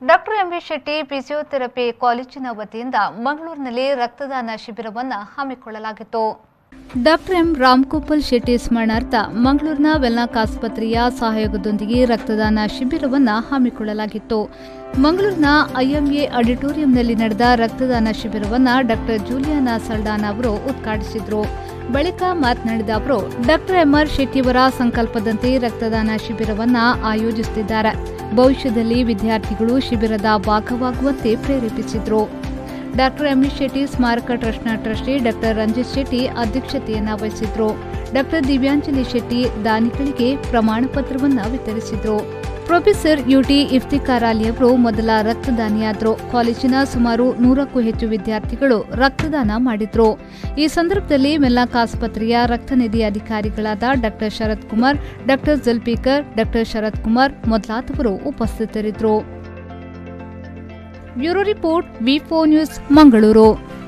Dr.Mv Shetty Physiotherapy ಕಾಲೇಜಿನ ವತಿಯಿಂದ ಮಂಗಳೂರಿನಲ್ಲಿ ರಕ್ತದಾನ ಶಿಬಿರವನ್ನು ಹಮ್ಮಿಕೊಳ್ಳಲಾಗಿತ್ತು. Dr.M ರಾಮಗೋಪಾಲ್ ಶೆಟ್ಟಿ ಸ್ಮರಣಾರ್ಥ ಮಂಗಳೂರಿನ ವೆಲ್ನಾಕ್ ಆಸ್ಪತ್ರೆಯ ಸಹಯೋಗದೊಂದಿಗೆ ರಕ್ತದಾನ ಶಿಬಿರವನ್ನು ಹಮ್ಮಿಕೊಳ್ಳಲಾಗಿತ್ತು. ಮಂಗಳೂರಿನ IMA ಆಡಿಟೋರಿಯಂನಲ್ಲಿ ನಡೆದ ರಕ್ತದಾನ ಶಿಬಿರವನ್ನು ಡಾಕ್ಟರ್ ಜೂಲಿಯಾನಾ ಸಲ್ಡಾನ್ ಅವರು ಉದ್ಘಾಟಿಸಿದರು. ಬಳಿಕ ಮಾತನಾಡಿದ ಅವರು Dr.Mr ಶೆಟ್ಟಿಯವರ ಸಂಕಲ್ಪದಂತೆ ರಕ್ತದಾನ ಶಿಬಿರವನ್ನು ಆಯೋಜಿಸುತ್ತಿದ್ದಾರೆ. ಭವಿಷ್ಯದಲ್ಲಿ ವಿದ್ಯಾರ್ಥಿಗಳು ಶಿಬಿರದ ಭಾಗವಾಗುವಂತೆ ಪ್ರೇರೇಪಿಸಿದರು. Dr.Mv ಶೆಟ್ಟಿ ಸ್ಮಾರಕ ಟ್ರಸ್ಟ್ನ ಟ್ರಸ್ಟಿ ಡಾಕ್ಟರ್ ರಂಜಿತ್ ಶೆಟ್ಟಿ ಅಧ್ಯಕ್ಷತೆಯನ್ನು ವಹಿಸಿದ್ರು. ಡಾಕ್ಟರ್ ದಿವ್ಯಾಂಜಲಿ ಶೆಟ್ಟಿ ದಾನಿಗಳಿಗೆ ಪ್ರಮಾಣ ಪತ್ರವನ್ನು ವಿತರಿಸಿದರು. ಪ್ರೊಫೆಸರ್ UT ಇಫ್ತಿಕಾರ್ ಅಲಿ ಅವರು ಮೊದಲ ರಕ್ತದಾನಿಯಾದರು. ಕಾಲೇಜಿನ ಸುಮಾರು 100ಕ್ಕೂ ಹೆಚ್ಚು ವಿದ್ಯಾರ್ಥಿಗಳು ರಕ್ತದಾನ ಮಾಡಿದ್ರು. ಈ ಸಂದರ್ಭದಲ್ಲಿ ವೆಲ್ನಾಕ್ ಆಸ್ಪತ್ರೆಯ ರಕ್ತನಿಧಿ ಅಧಿಕಾರಿಗಳಾದ doctor Sharath Kumar, doctor Zulfikar, doctor Sharath Kumar ಮೊದಲಾದವರು ಉಪಸ್ಥಿತರಿದ್ದರು. Bureau report V4 news Mangaluru.